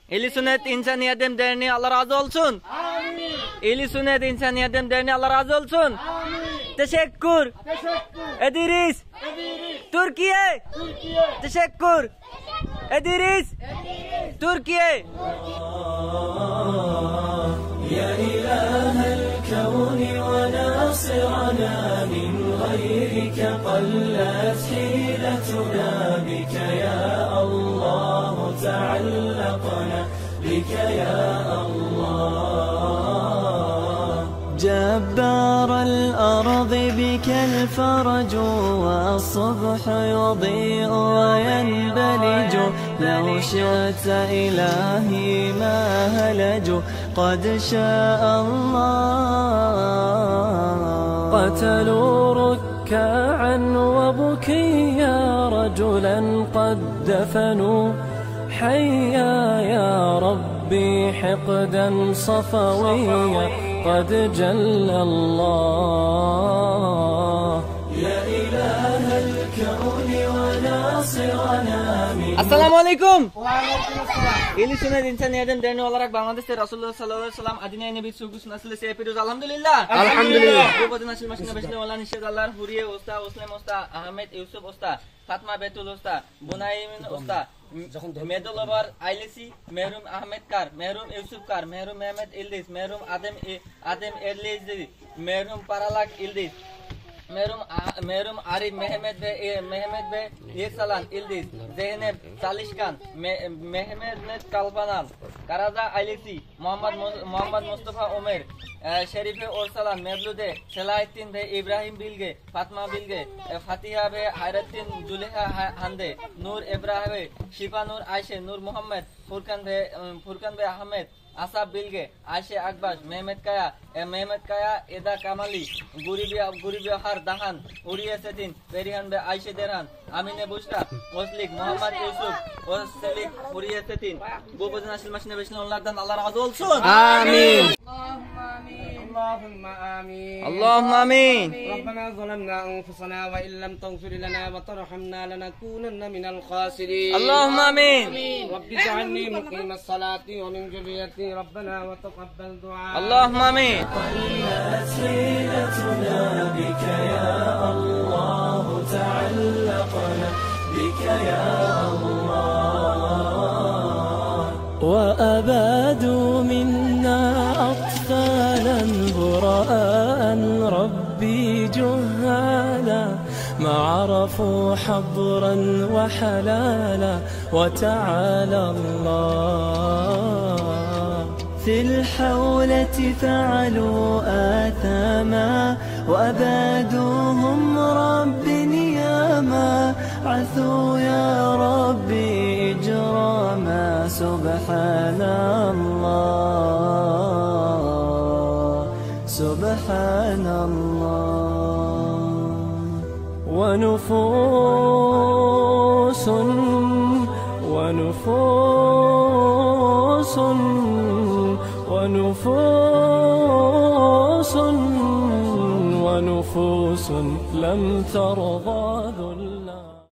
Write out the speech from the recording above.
Ehli sünnet insaniyet değerini Allah razı olsun. Amin. Ehli sünnet insaniyet değerini Allah razı olsun. Amin. Teşekkür ederiz. Türkiye. Teşekkür ederiz. Türkiye. يا إله الكون وناصرنا من غيرك قلت حيلتنا بك يا الله تعلقنا بك يا الله جبار الأرض بك الفرج والصبح يضيء وينبلج لو شئت إلهي ما هلجوا قد شاء الله قتلوا ركاعا وبكيا رجلا قد دفنوا حيا يا ربي حقدا صفويا قد جل الله يا إله الكون وناصرنا من Assalamu alaikum. Ehli sünnet insaniyet değerini olarak Bangladeş'te Rasulullah sallallahu aleyhi ve sellem adine nebi sugusun asıl seyapiyoruz. Alhamdulillah. Alhamdulillah. Bu badın açılmasına başına olan işçiler Huriye Usta, Osman Usta, Ahmet Yusuf Usta, Fatma Betul Usta, Bunaymin Usta, Medolabar ailesi merhum Ahmet Kar, merhum Yusuf Kar, merhum Mehmet İldiz, merhum Adem Erlezi, merhum Paralak İldiz, merhum Arif Mehmet ve Yesalan İldiz, Zeynep Salişkan, Mehmet Kalpanal, Karaza ailesi, Muhammed Mustafa Ömer, Şerife Orsalan, Mevlude, Selahattin ve İbrahim Bilge, Fatma Bilge, Fatiha ve Hayrettin Züleyha Hande, Nur Ebrahim ve Şifa Nur Ayşe, Nur Muhammed, Furkan ve Ahmet, Asab Bilge, Ayşe Akbaş, Mehmet Kaya, Eda Kamali, Guribi Har Dahan, Uriye Setin, Perihan ve Ayşe Derhan, Amine Buşra, Oslik, Muhammed Yusuf, Oslik, Uriye Setin. Bu bazın açılmasına başına onlardan Allah razı olsun. Amin. اللهم آمين Allahümme amin. ربنا ظلمنا أنفسنا وإن لم تغفر لنا وترحمنا لنكونن من الخاسرين Allahümme amin. رب اجعلني مقيم الصلاة ومن ذريتي ربنا وتقبل دعاء Allahümme amin. قلت حيلتنا بك يا الله تعلقنا بك يا الله وأبادوا منا أطفالا براء ربي جهالا ما عرفوا حظرا وحلالا وتعالى الله في الحولة فعلوا آثاما وأبادوهم رب نياما عثوا يا ربي إجراما سبحان الله سبحان الله ونفوس ونفوس لم ترضى ذل